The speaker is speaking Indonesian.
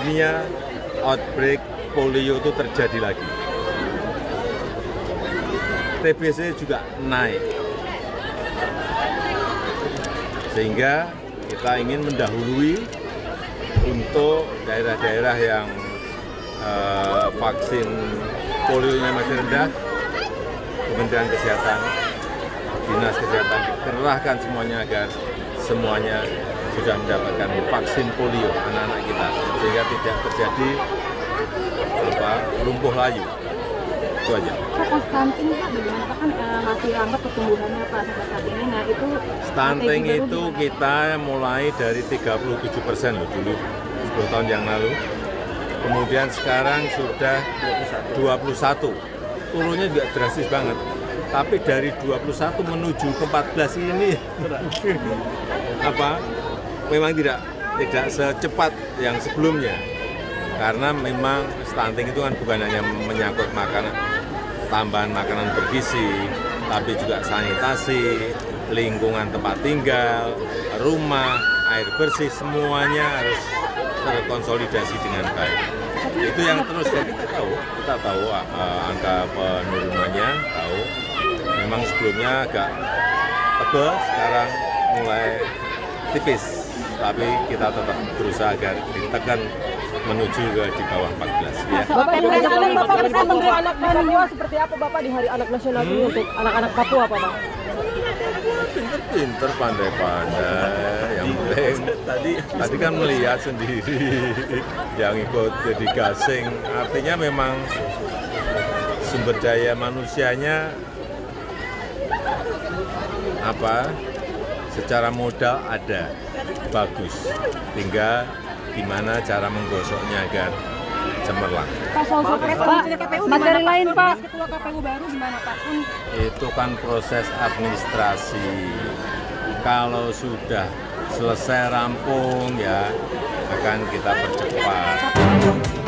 dunia outbreak polio itu terjadi lagi. TBC juga naik. Sehingga kita ingin mendahului untuk daerah-daerah yang vaksin polionya masih rendah. Kementerian Kesehatan, Dinas Kesehatan kerahkan semuanya agar semuanya sudah mendapatkan vaksin polio anak-anak kita, sehingga tidak terjadi lumpuh layu. Itu aja. Pak, stunting Pak, bagaimana Pak, kan masih lambat pertumbuhannya Pak sampai saat ini. Nah itu stunting itu kita mulai dari 37% loh dulu 10 tahun yang lalu. Kemudian sekarang sudah 21. Turunnya juga drastis banget. Tapi dari 21 menuju ke 14 ini memang tidak secepat yang sebelumnya. Karena memang stunting itu kan bukan hanya menyangkut tambahan makanan bergizi, tapi juga sanitasi, lingkungan tempat tinggal, rumah, air bersih, semuanya harus terkonsolidasi dengan baik. Itu yang terus ya kita tahu angka penurunannya, tahu memang sebelumnya agak tebal, sekarang mulai tipis, tapi kita tetap berusaha agar ditekan menuju ke di bawah 14 ya. Bapak memberi anak Papua seperti apa Bapak di Hari Anak Nasional ini untuk anak-anak Papua Bapak? Pinter-pinter, pandai-pandai, yang penting tadi kan melihat sendiri yang ikut jadi gasing, artinya memang sumber daya manusianya secara modal ada, bagus, tinggal gimana cara menggosoknya agar cemerlang. Pak, soal materi lain Pak, ketua KPU baru gimana Pak? Itu kan proses administrasi. Kalau sudah selesai rampung ya akan kita percepat.